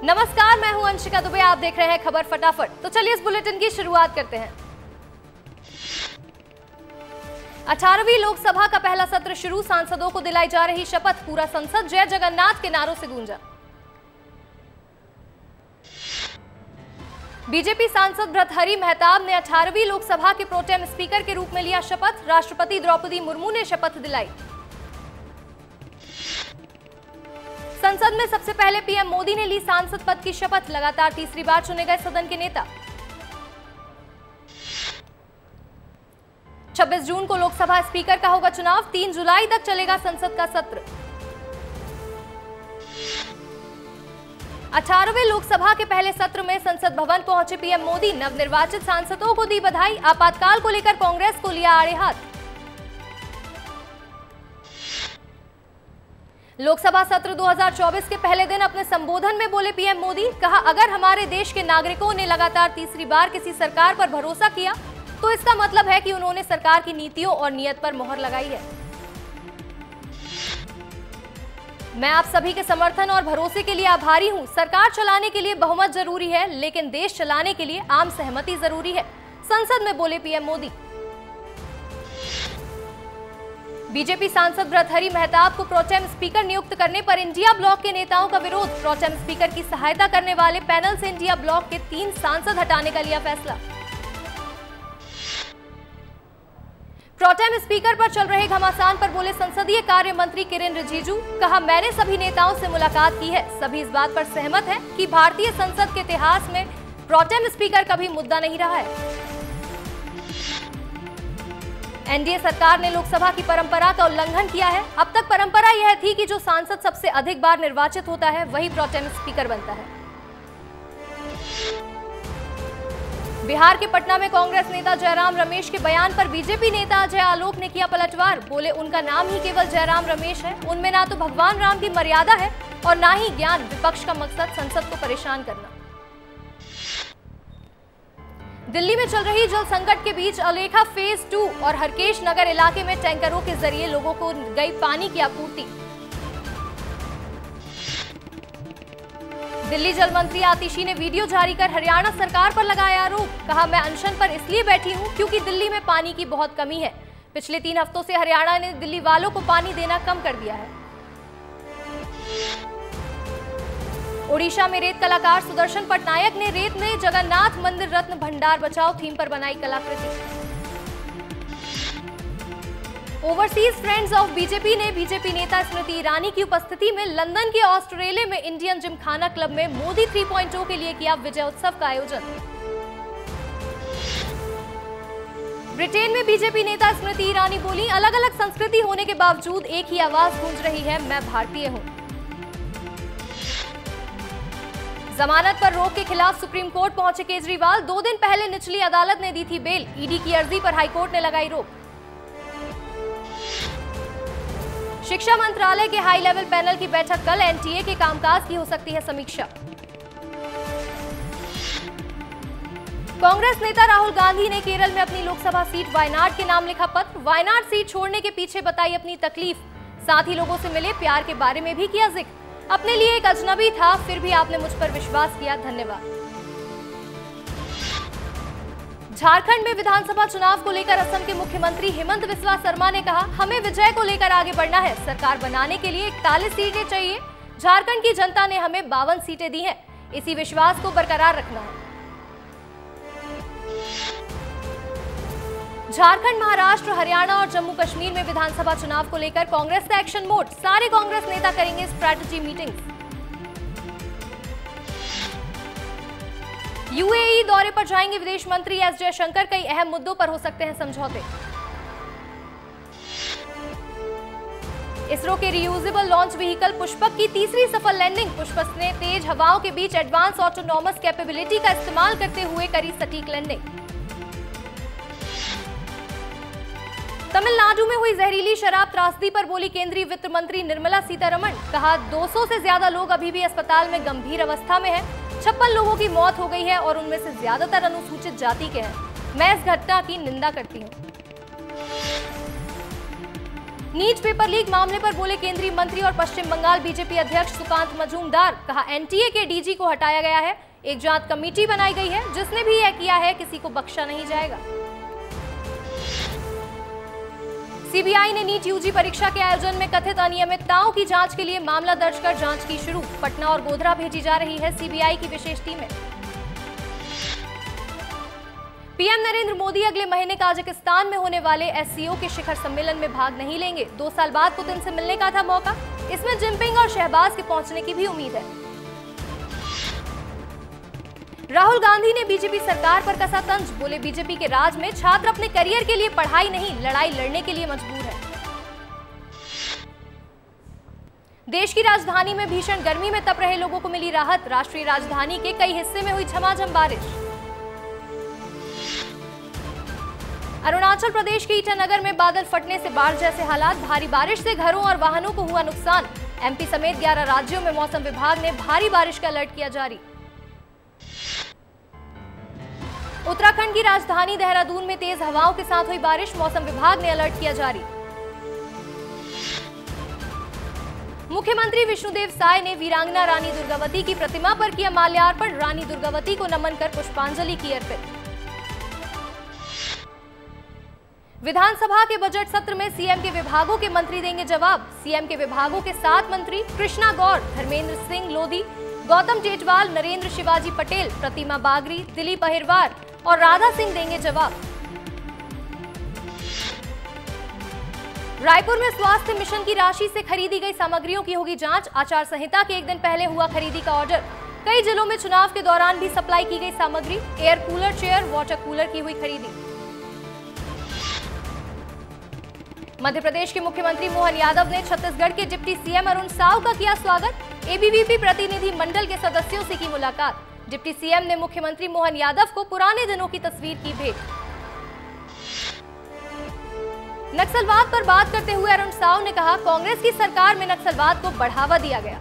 नमस्कार, मैं हूं अंशिका दुबे। आप देख रहे हैं खबर फटाफट। तो चलिए इस बुलेटिन की शुरुआत करते हैं। 18वीं लोकसभा का पहला सत्र शुरू, सांसदों को दिलाई जा रही शपथ। पूरा संसद जय जगन्नाथ के नारों से गूंजा। बीजेपी सांसद भर्तृहरि महताब ने 18वीं लोकसभा के प्रोटेम स्पीकर के रूप में लिया शपथ। राष्ट्रपति द्रौपदी मुर्मू ने शपथ दिलाई। संसद में सबसे पहले पीएम मोदी ने ली सांसद पद की शपथ। लगातार तीसरी बार चुने गए सदन के नेता। 26 जून को लोकसभा स्पीकर का होगा चुनाव। 3 जुलाई तक चलेगा संसद का सत्र। 18वें लोकसभा के पहले सत्र में संसद भवन पहुंचे पीएम मोदी। नवनिर्वाचित सांसदों को दी बधाई। आपातकाल को लेकर कांग्रेस को लिया आड़े हाथ। लोकसभा सत्र 2024 के पहले दिन अपने संबोधन में बोले पीएम मोदी। कहा, अगर हमारे देश के नागरिकों ने लगातार तीसरी बार किसी सरकार पर भरोसा किया तो इसका मतलब है कि उन्होंने सरकार की नीतियों और नीयत पर मोहर लगाई है। मैं आप सभी के समर्थन और भरोसे के लिए आभारी हूं। सरकार चलाने के लिए बहुमत जरूरी है, लेकिन देश चलाने के लिए आम सहमति जरूरी है, संसद में बोले पीएम मोदी। बीजेपी सांसद भर्तृहरि महताब को प्रोटेम स्पीकर नियुक्त करने पर इंडिया ब्लॉक के नेताओं का विरोध। प्रोटेम स्पीकर की सहायता करने वाले पैनल से इंडिया ब्लॉक के 3 सांसद हटाने का लिया फैसला। प्रोटेम स्पीकर पर चल रहे घमासान पर बोले संसदीय कार्य मंत्री किरेन रिजिजू। कहा, मैंने सभी नेताओं से मुलाकात की है। सभी इस बात पर सहमत हैं कि भारतीय संसद के इतिहास में प्रोटेम स्पीकर कभी मुद्दा नहीं रहा है। एनडीए सरकार ने लोकसभा की परंपरा का उल्लंघन किया है। अब तक परंपरा यह थी कि जो सांसद सबसे अधिक बार निर्वाचित होता है वही प्रोटेम स्पीकर बनता है। बिहार के पटना में कांग्रेस नेता जयराम रमेश के बयान पर बीजेपी नेता अजय आलोक ने किया पलटवार। बोले, उनका नाम ही केवल जयराम रमेश है। उनमें ना तो भगवान राम की मर्यादा है और ना ही ज्ञान। विपक्ष का मकसद संसद को परेशान करना। दिल्ली में चल रही जल संकट के बीच अलेखा फेज 2 और हरकेश नगर इलाके में टैंकरों के जरिए लोगों को गई पानी की आपूर्ति। दिल्ली जल मंत्री आतिशी ने वीडियो जारी कर हरियाणा सरकार पर लगाया आरोप। कहा, मैं अनशन पर इसलिए बैठी हूं क्योंकि दिल्ली में पानी की बहुत कमी है। पिछले 3 हफ्तों से हरियाणा ने दिल्ली वालों को पानी देना कम कर दिया है। ओडिशा में रेत कलाकार सुदर्शन पटनायक ने रेत में जगन्नाथ मंदिर रत्न भंडार बचाओ थीम पर बनाई कलाकृति। ओवरसीज फ्रेंड्स ऑफ बीजेपी ने बीजेपी नेता स्मृति ईरानी की उपस्थिति में लंदन के ऑस्ट्रेलिया में इंडियन जिमखाना क्लब में मोदी 3.0 के लिए किया विजय उत्सव का आयोजन। ब्रिटेन में बीजेपी नेता स्मृति ईरानी बोली, अलग अलग संस्कृति होने के बावजूद एक ही आवाज गूंज रही है, मैं भारतीय हूं। जमानत पर रोक के खिलाफ सुप्रीम कोर्ट पहुंचे केजरीवाल। 2 दिन पहले निचली अदालत ने दी थी बेल। ईडी की अर्जी पर हाईकोर्ट ने लगाई रोक। शिक्षा मंत्रालय के हाई लेवल पैनल की बैठक कल। एनटीए के कामकाज की हो सकती है समीक्षा। कांग्रेस नेता राहुल गांधी ने केरल में अपनी लोकसभा सीट वायनाड के नाम लिखा पत्र। वायनाड सीट छोड़ने के पीछे बताई अपनी तकलीफ। साथ ही लोगों से मिले, प्यार के बारे में भी किया जिक्र। अपने लिए एक अजनबी था, फिर भी आपने मुझ पर विश्वास किया, धन्यवाद। झारखंड में विधानसभा चुनाव को लेकर असम के मुख्यमंत्री हेमंत बिस्वा शर्मा ने कहा, हमें विजय को लेकर आगे बढ़ना है। सरकार बनाने के लिए 41 सीटें चाहिए। झारखंड की जनता ने हमें 52 सीटें दी हैं। इसी विश्वास को बरकरार रखना है। झारखंड, महाराष्ट्र, हरियाणा और जम्मू कश्मीर में विधानसभा चुनाव को लेकर कांग्रेस का एक्शन मोड। सारे कांग्रेस नेता करेंगे स्ट्रैटेजी मीटिंग्स। यूएई दौरे पर जाएंगे विदेश मंत्री एस जयशंकर। कई अहम मुद्दों पर हो सकते हैं समझौते। इसरो के रियूजेबल लॉन्च व्हीकल पुष्पक की तीसरी सफल लैंडिंग। पुष्पक ने तेज हवाओं के बीच एडवांस ऑटोनॉमस कैपेबिलिटी का इस्तेमाल करते हुए करी सटीक लैंडिंग। तमिलनाडु में हुई जहरीली शराब त्रासदी पर बोली केंद्रीय वित्त मंत्री निर्मला सीतारमण। कहा, 200 से ज्यादा लोग अभी भी अस्पताल में गंभीर अवस्था में हैं। 56 लोगों की मौत हो गई है और उनमें से ज्यादातर अनुसूचित जाति के हैं। मैं इस घटना की निंदा करती हूं। नीट पेपर लीक मामले पर बोले केंद्रीय मंत्री और पश्चिम बंगाल बीजेपी अध्यक्ष सुकांत मजूमदार। कहा एनटीए के डीजी को हटाया गया है, एक जांच कमेटी बनाई गई है, जिसने भी यह किया है किसी को बख्शा नहीं जाएगा। सीबीआई ने नीट यूजी परीक्षा के आयोजन में कथित अनियमितताओं की जांच के लिए मामला दर्ज कर जांच की शुरू। पटना और गोधरा भेजी जा रही है सीबीआई की विशेष टीमें। पीएम नरेंद्र मोदी अगले महीने ताजिकिस्तान में होने वाले एससीओ के शिखर सम्मेलन में भाग नहीं लेंगे। 2 साल बाद पुतिन से मिलने का था मौका, इसमें जिनपिंग और शहबाज के पहुंचने की भी उम्मीद है। राहुल गांधी ने बीजेपी सरकार पर कसा तंज। बोले बीजेपी के राज में छात्र अपने करियर के लिए पढ़ाई नहीं, लड़ाई लड़ने के लिए मजबूर है। देश की राजधानी में भीषण गर्मी में तप रहे लोगों को मिली राहत। राष्ट्रीय राजधानी के कई हिस्से में हुई झमाझम बारिश। अरुणाचल प्रदेश के ईटानगर में बादल फटने से बाढ़ जैसे हालात। भारी बारिश से घरों और वाहनों को हुआ नुकसान। एमपी समेत 11 राज्यों में मौसम विभाग ने भारी बारिश का अलर्ट किया जारी। उत्तराखंड की राजधानी देहरादून में तेज हवाओं के साथ हुई बारिश। मौसम विभाग ने अलर्ट किया जारी। मुख्यमंत्री विष्णुदेव साय ने वीरांगना रानी दुर्गावती की प्रतिमा पर किया माल्यार्पण। रानी दुर्गावती को नमन कर पुष्पांजलि की अर्पित। विधानसभा के बजट सत्र में सीएम के विभागों के मंत्री देंगे जवाब। सीएम के विभागों के 7 मंत्री कृष्णा गौर, धर्मेंद्र सिंह लोधी, गौतम जेठवाल, नरेंद्र शिवाजी पटेल, प्रतिमा बागरी, दिलीप अहिरवार और राधा सिंह देंगे जवाब। रायपुर में स्वास्थ्य मिशन की राशि से खरीदी गई सामग्रियों की होगी जांच। आचार संहिता के 1 दिन पहले हुआ खरीदी का ऑर्डर। कई जिलों में चुनाव के दौरान भी सप्लाई की गई सामग्री। Air cooler, chair, water cooler की हुई खरीदी। मध्य प्रदेश के मुख्यमंत्री मोहन यादव ने छत्तीसगढ़ के डिप्टी सीएम अरुण साव का किया स्वागत। एबीवीपी प्रतिनिधि मंडल के सदस्यों से की मुलाकात। डिप्टी सीएम ने मुख्यमंत्री मोहन यादव को पुराने दिनों की तस्वीर की भेंट। नक्सलवाद पर बात करते हुए अरुण साव ने कहा कांग्रेस की सरकार में नक्सलवाद को बढ़ावा दिया गया।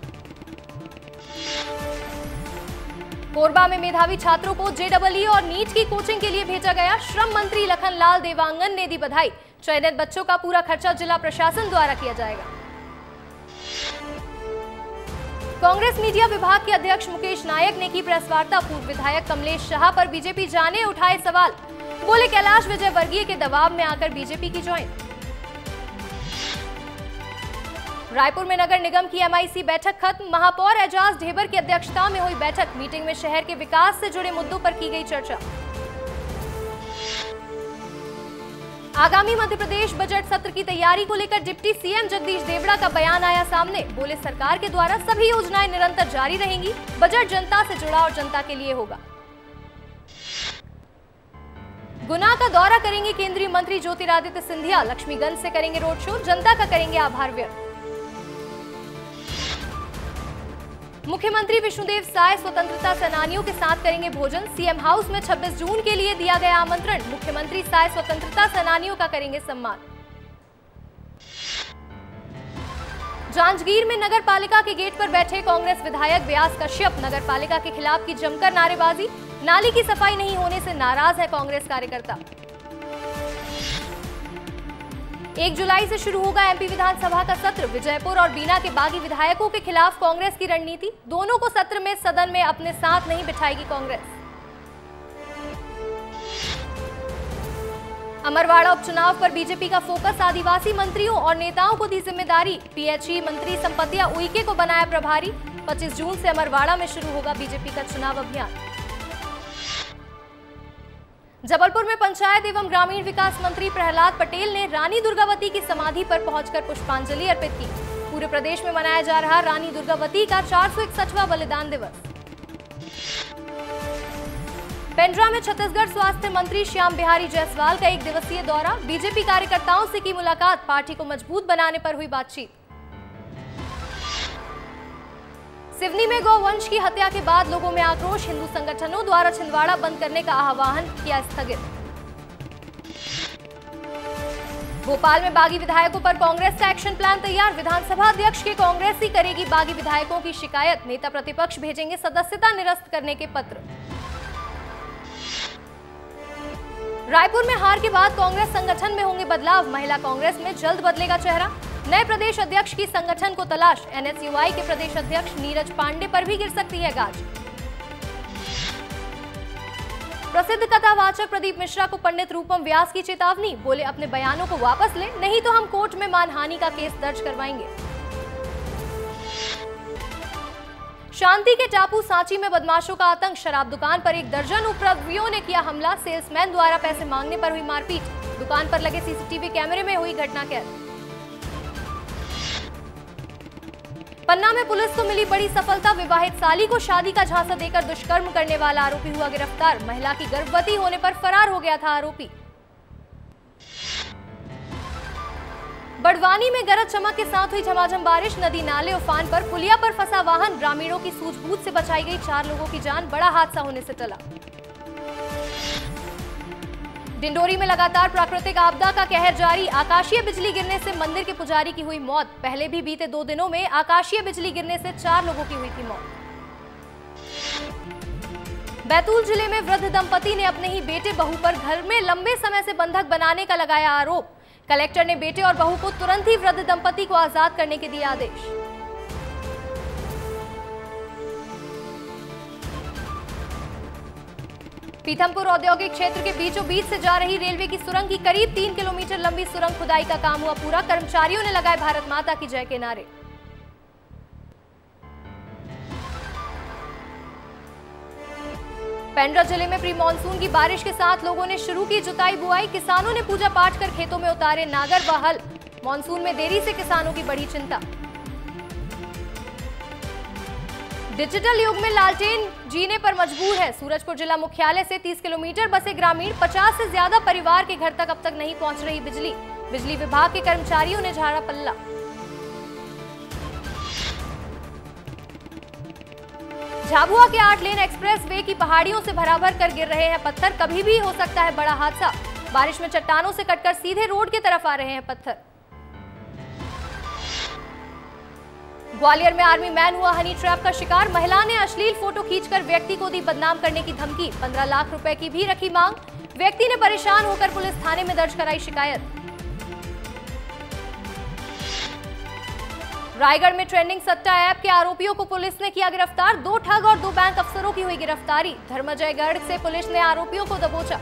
कोरबा में मेधावी छात्रों को जेईई और नीट की कोचिंग के लिए भेजा गया। श्रम मंत्री लखनलाल देवांगन ने दी बधाई। चयनित बच्चों का पूरा खर्चा जिला प्रशासन द्वारा किया जाएगा। कांग्रेस मीडिया विभाग के अध्यक्ष मुकेश नायक ने की प्रेस वार्ता। पूर्व विधायक कमलेश शाह पर बीजेपी जाने उठाए सवाल। बोले कैलाश विजयवर्गीय के दबाव में आकर बीजेपी की ज्वाइन। रायपुर में नगर निगम की एमआईसी बैठक खत्म। महापौर एजाज ढेबर की अध्यक्षता में हुई बैठक। मीटिंग में शहर के विकास से जुड़े मुद्दों पर की गई चर्चा। आगामी मध्य प्रदेश बजट सत्र की तैयारी को लेकर डिप्टी सीएम जगदीश देवड़ा का बयान आया सामने। बोले सरकार के द्वारा सभी योजनाएं निरंतर जारी रहेंगी। बजट जनता से जुड़ा और जनता के लिए होगा। गुना का दौरा करेंगे केंद्रीय मंत्री ज्योतिरादित्य सिंधिया। लक्ष्मीगंज से करेंगे रोड शो। जनता का करेंगे आभार व्यक्त। मुख्यमंत्री विष्णुदेव साय स्वतंत्रता सेनानियों के साथ करेंगे भोजन। सीएम हाउस में 26 जून के लिए दिया गया आमंत्रण। मुख्यमंत्री साय स्वतंत्रता सेनानियों का करेंगे सम्मान। जांजगीर में नगर पालिका के गेट पर बैठे कांग्रेस विधायक व्यास कश्यप। नगर पालिका के खिलाफ की जमकर नारेबाजी। नाली की सफाई नहीं होने से नाराज है कांग्रेस कार्यकर्ता। 1 जुलाई से शुरू होगा एमपी विधानसभा का सत्र। विजयपुर और बीना के बागी विधायकों के खिलाफ कांग्रेस की रणनीति। दोनों को सत्र में सदन में अपने साथ नहीं बिठाएगी कांग्रेस। अमरवाड़ा उपचुनाव पर बीजेपी का फोकस। आदिवासी मंत्रियों और नेताओं को दी जिम्मेदारी। पीएचई मंत्री संपतिया उइके को बनाया प्रभारी। 25 जून से अमरवाड़ा में शुरू होगा बीजेपी का चुनाव अभियान। जबलपुर में पंचायत एवं ग्रामीण विकास मंत्री प्रहलाद पटेल ने रानी दुर्गावती की समाधि पर पहुंचकर पुष्पांजलि अर्पित की। पूरे प्रदेश में मनाया जा रहा रानी दुर्गावती का 461वां बलिदान दिवस। पेंड्रा में छत्तीसगढ़ स्वास्थ्य मंत्री श्याम बिहारी जायसवाल का 1 दिवसीय दौरा। बीजेपी कार्यकर्ताओं से की मुलाकात। पार्टी को मजबूत बनाने पर हुई बातचीत। सिवनी में गौवंश की हत्या के बाद लोगों में आक्रोश। हिंदू संगठनों द्वारा छिंदवाड़ा बंद करने का आह्वान किया स्थगित। भोपाल में बागी विधायकों पर कांग्रेस का एक्शन प्लान तैयार। विधानसभा अध्यक्ष के कांग्रेस ही करेगी बागी विधायकों की शिकायत। नेता प्रतिपक्ष भेजेंगे सदस्यता निरस्त करने के पत्र। रायपुर में हार के बाद कांग्रेस संगठन में होंगे बदलाव, महिला कांग्रेस में जल्द बदलेगा चेहरा। नए प्रदेश अध्यक्ष की संगठन को तलाश, एनएसयूआई के प्रदेश अध्यक्ष नीरज पांडे पर भी गिर सकती है गाज। प्रसिद्ध कथावाचक प्रदीप मिश्रा को पंडित रूपम व्यास की चेतावनी, बोले अपने बयानों को वापस ले, नहीं तो हम कोर्ट में मानहानि का केस दर्ज करवाएंगे। शांति के टापू सांची में बदमाशों का आतंक, शराब दुकान पर एक दर्जन उपद्रवियों ने किया हमला, सेल्समैन द्वारा पैसे मांगने पर हुई मारपीट, दुकान पर लगे सीसीटीवी कैमरे में हुई घटना कैद। पन्ना में पुलिस को मिली बड़ी सफलता, विवाहित साली को शादी का झांसा देकर दुष्कर्म करने वाला आरोपी हुआ गिरफ्तार, महिला की गर्भवती होने पर फरार हो गया था आरोपी। बड़वानी में गरज चमक के साथ हुई झमाझम बारिश, नदी नाले उफान पर, पुलिया पर फंसा वाहन, ग्रामीणों की सूझबूझ से बचाई गई 4 लोगों की जान, बड़ा हादसा होने से टला। डिंडोरी में लगातार प्राकृतिक आपदा का कहर जारी, आकाशीय बिजली गिरने से मंदिर के पुजारी की हुई मौत, पहले भी बीते 2 दिनों में आकाशीय बिजली गिरने से 4 लोगों की हुई थी मौत। बैतूल जिले में वृद्ध दंपति ने अपने ही बेटे बहू पर घर में लंबे समय से बंधक बनाने का लगाया आरोप, कलेक्टर ने बेटे और बहू को तुरंत ही वृद्ध दंपति को आजाद करने के दिए आदेश। पीथमपुर औद्योगिक क्षेत्र के बीचों बीच से जा रही रेलवे की सुरंग की करीब 3 किलोमीटर लंबी सुरंग खुदाई का काम हुआ पूरा, कर्मचारियों ने लगाए भारत माता की जय के नारे। पेंड्रा जिले में प्री मानसून की बारिश के साथ लोगों ने शुरू की जुताई बुआई, किसानों ने पूजा पाठ कर खेतों में उतारे नागर व हल, मानसून में देरी से किसानों की बड़ी चिंता। डिजिटल युग में लालटेन जीने पर मजबूर है, सूरजपुर जिला मुख्यालय से 30 किलोमीटर बसे ग्रामीण, 50 से ज्यादा परिवार के घर तक अब तक नहीं पहुंच रही बिजली, बिजली विभाग के कर्मचारियों ने झाड़ा पल्ला। झाबुआ के 8 लेन एक्सप्रेस वे की पहाड़ियों से भराभर कर गिर रहे हैं पत्थर, कभी भी हो सकता है बड़ा हादसा, बारिश में चट्टानों से कटकर सीधे रोड की तरफ आ रहे हैं पत्थर। ग्वालियर में आर्मी मैन हुआ हनी ट्रैप का शिकार, महिला ने अश्लील फोटो खींचकर व्यक्ति को दी बदनाम करने की धमकी, 15 लाख रुपए की भी रखी मांग, व्यक्ति ने परेशान होकर पुलिस थाने में दर्ज कराई शिकायत। रायगढ़ में ट्रेंडिंग सट्टा ऐप के आरोपियों को पुलिस ने किया गिरफ्तार, 2 ठग और 2 बैंक अफसरों की हुई गिरफ्तारी, धर्मजयगढ़ से पुलिस ने आरोपियों को दबोचा।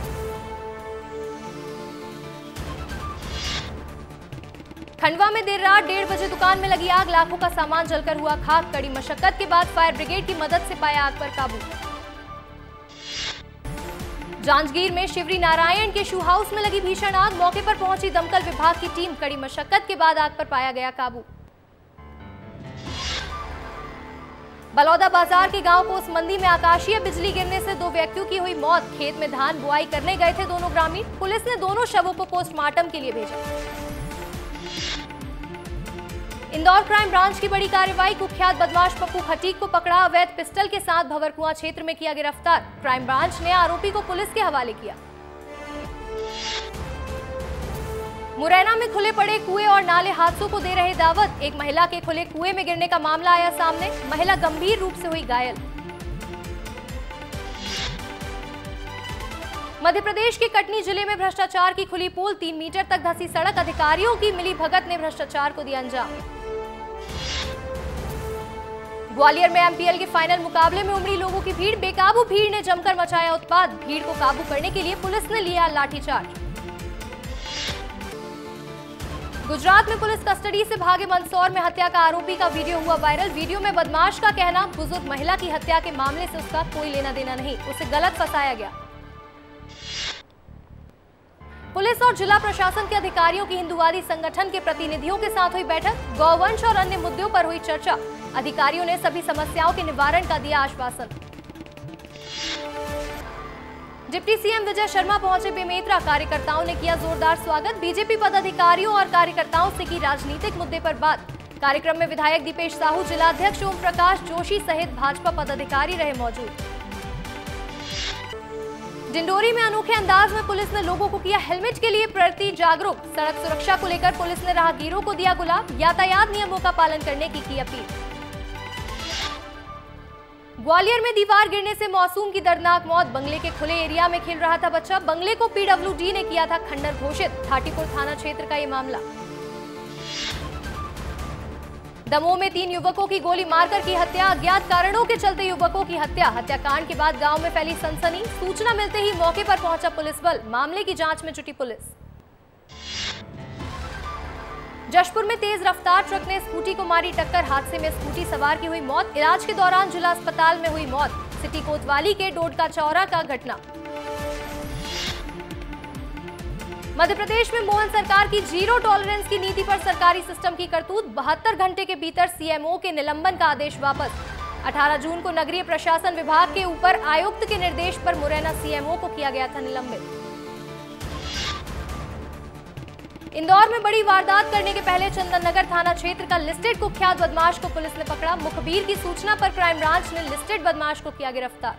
खंडवा में देर रात 1:30 बजे दुकान में लगी आग, लाखों का सामान जलकर हुआ खाक, कड़ी मशक्कत के बाद फायर ब्रिगेड की मदद से पाया आग पर काबू। जांजगीर में शिवरी नारायण के शू हाउस में लगी भीषण आग, मौके पर पहुंची दमकल विभाग की टीम, कड़ी मशक्कत के बाद आग पर पाया गया काबू। बलौदा बाजार के गांव कोस मंदी में आकाशीय बिजली गिरने से 2 व्यक्तियों की हुई मौत, खेत में धान बुआई करने गए थे दोनों ग्रामीण, पुलिस ने दोनों शवों को पोस्टमार्टम के लिए भेजा। इंदौर क्राइम ब्रांच की बड़ी कार्रवाई, कुख्यात बदमाश पप्पू खटीक को पकड़ा, अवैध पिस्टल के साथ भंवरकुआं क्षेत्र में किया गिरफ्तार, क्राइम ब्रांच ने आरोपी को पुलिस के हवाले किया। मुरैना में खुले पड़े कुएं और नाले हादसों को दे रहे दावत, एक महिला के खुले कुएं में गिरने का मामला आया सामने, महिला गंभीर रूप से हुई घायल। मध्य प्रदेश के कटनी जिले में भ्रष्टाचार की खुली पोल, 3 मीटर तक धंसी सड़क, अधिकारियों की मिली भगत ने भ्रष्टाचार को दिया अंजाम। ग्वालियर में एमपीएल के फाइनल मुकाबले में उमड़ी लोगों की भीड़, बेकाबू भीड़ ने जमकर मचाया उत्पात, भीड़ को काबू करने के लिए पुलिस ने लिया लाठीचार्ज। गुजरात में पुलिस कस्टडी से भागे मंदसौर में हत्या का आरोपी का वीडियो हुआ वायरल, वीडियो में बदमाश का कहना, बुजुर्ग महिला की हत्या के मामले से उसका कोई लेना देना नहीं, उसे गलत फंसाया गया। पुलिस और जिला प्रशासन के अधिकारियों की हिंदुवादी संगठन के प्रतिनिधियों के साथ हुई बैठक, गौवंश और अन्य मुद्दों पर हुई चर्चा, अधिकारियों ने सभी समस्याओं के निवारण का दिया आश्वासन। डिप्टी सीएम विजय शर्मा पहुंचे बेमेतरा, कार्यकर्ताओं ने किया जोरदार स्वागत, बीजेपी पदाधिकारियों और कार्यकर्ताओं से की राजनीतिक मुद्दे पर बात, कार्यक्रम में विधायक दीपेश साहू, जिलाध्यक्ष ओम प्रकाश जोशी सहित भाजपा पदाधिकारी रहे मौजूद। डिंडोरी में अनोखे अंदाज में पुलिस ने लोगों को किया हेलमेट के लिए प्रति जागरूक, सड़क सुरक्षा को लेकर पुलिस ने राहगीरों को दिया गुलाब, यातायात नियमों का पालन करने की अपील। ग्वालियर में दीवार गिरने से मासूम की दर्दनाक मौत। बंगले के खुले एरिया में खेल रहा था बच्चा। बंगले को पीडब्ल्यूडी ने किया था खंडर घोषित। थाटीपुर थाना क्षेत्र का ये मामला। दमोह में 3 युवकों की गोली मारकर की हत्या। अज्ञात कारणों के चलते युवकों की हत्या। हत्याकांड के बाद गांव में फैली सनसनी। सूचना मिलते ही मौके पर पहुंचा पुलिस बल। मामले की जांच में जुटी पुलिस। जशपुर में तेज रफ्तार ट्रक ने स्कूटी को मारी टक्कर। हादसे में स्कूटी सवार की हुई मौत। इलाज के दौरान जिला अस्पताल में हुई मौत। सिटी कोतवाली के डोडका चौरा का घटना। मध्य प्रदेश में मोहन सरकार की जीरो टॉलरेंस की नीति पर सरकारी सिस्टम की करतूत। 72 घंटे के भीतर सीएमओ के निलंबन का आदेश वापस। 18 जून को नगरीय प्रशासन विभाग के ऊपर आयुक्त के निर्देश पर मुरैना सीएमओ को किया गया था निलंबित। इंदौर में बड़ी वारदात करने के पहले चंदननगर थाना क्षेत्र का लिस्टेड कुख्यात बदमाश को पुलिस ने पकड़ा। मुखबिर की सूचना पर क्राइम ब्रांच ने लिस्टेड बदमाश को किया गिरफ्तार।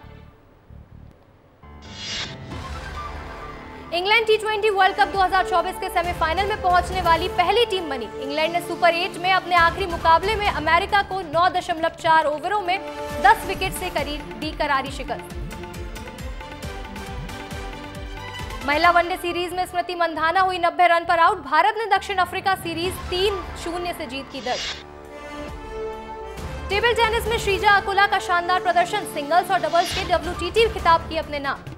इंग्लैंड T20 वर्ल्ड कप 2024 के सेमीफाइनल में पहुंचने वाली पहली टीम बनी। इंग्लैंड ने सुपर 8 में अपने आखिरी मुकाबले में अमेरिका को 9.4 ओवरों में 10 विकेट से दी करारी शिकस्त। महिला वनडे सीरीज में स्मृति मंधाना हुई 90 रन पर आउट। भारत ने दक्षिण अफ्रीका सीरीज 3-0 से जीत की दर्ज। टेबल टेनिस में श्रीजा अकुला का शानदार प्रदर्शन। सिंगल्स और डबल्स के WTT खिताब किए अपने नाम।